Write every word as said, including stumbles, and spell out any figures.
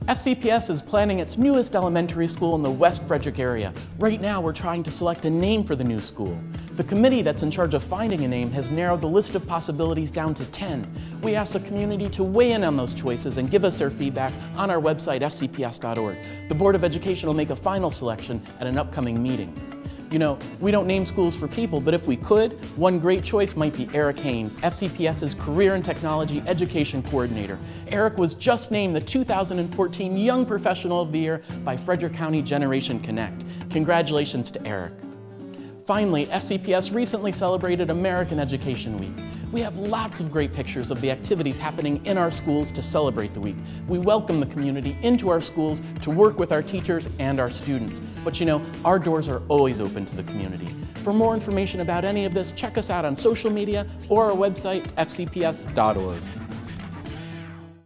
F C P S is planning its newest elementary school in the West Frederick area. Right now, we're trying to select a name for the new school. The committee that's in charge of finding a name has narrowed the list of possibilities down to ten. We asked the community to weigh in on those choices and give us their feedback on our website, F C P S dot org. The Board of Education will make a final selection at an upcoming meeting. You know, we don't name schools for people, but if we could, one great choice might be Eric Haynes, FCPS's Career and Technology Education Coordinator. Eric was just named the two thousand fourteen Young Professional of the Year by Frederick County Generation Connect. Congratulations to Eric. Finally, F C P S recently celebrated American Education Week. We have lots of great pictures of the activities happening in our schools to celebrate the week. We welcome the community into our schools to work with our teachers and our students. But you know, our doors are always open to the community. For more information about any of this, check us out on social media or our website, F C P S dot org.